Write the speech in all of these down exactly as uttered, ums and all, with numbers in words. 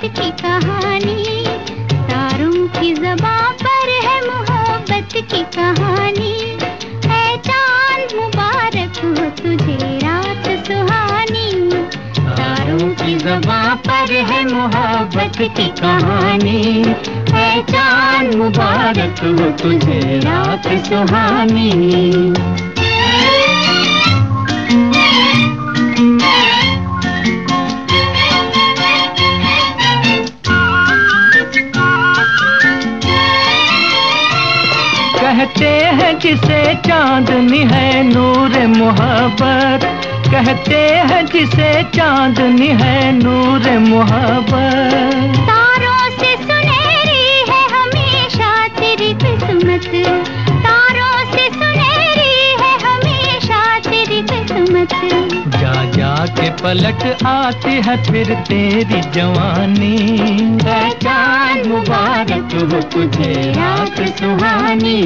की कहानी, तारों की ज़बां पर है मोहब्बत की कहानी। है चांद मुबारक हो तुझे रात सुहानी, तारों की ज़बां पर है मोहब्बत की कहानी। है चांद मुबारक हो तुझे रात सुहानी। कहते हैं जिसे चांदनी है नूर मोहब्बत, कहते हैं जिसे चांदनी है नूर मोहब्बत। तारों से सुनहरी है हमेशा तेरी किस्मत, तारों से सुनहरी है हमेशा तेरी किस्मत। जा जा के पलट आती है फिर तेरी जवानी। है चांद मुबारक हो तुझे रात सुहानी।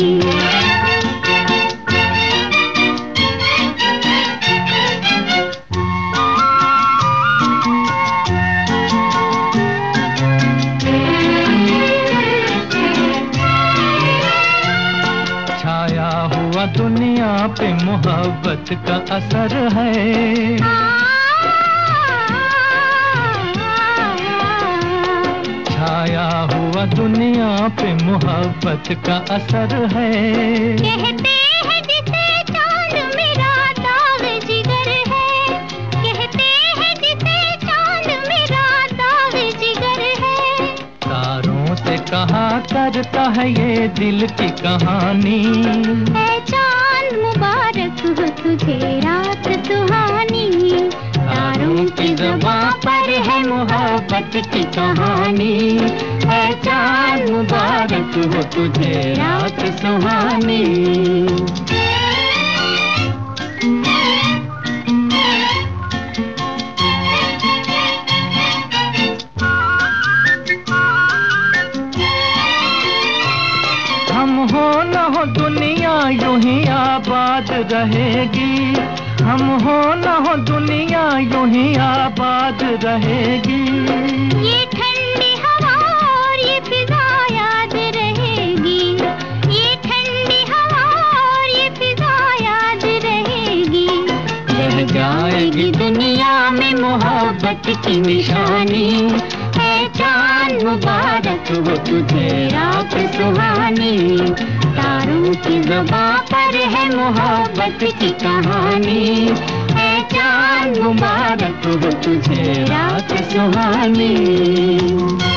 छाया हुआ दुनिया पे मोहब्बत का असर है। छाया हुआ दुनिया पे मोहब्बत का असर है। कहते हैं जिसे चांद मेरा दाग जिगर है, कहते हैं जिसे चांद मेरा दाग जिगर है। तारों से कहा करता है ये दिल की कहानी। है चांद मुबारक हो तुझे रात सुहानी, तारों की ज़बां पर है मोहब्बत की कहानी। है चांद मुबारक हो तुझे रात सुहानी। हम हो न हो दुनिया यूं ही आबाद रहेगी, हम हो न हो दुनिया यूं ही आबाद रहेगी। ये ठंडी हवा और ये फिजा याद रहेगी, ये ठंडी हवा और ये फिजा याद रहेगी। रह जाएगी दुनिया में मोहब्बत की निशानी। है चांद मुबारक हो तुझे रात सुहानी, तारों की ज़बां पर है मोहब्बत की कहानी। है चांद मुबारक हो तुझे रात सुहानी।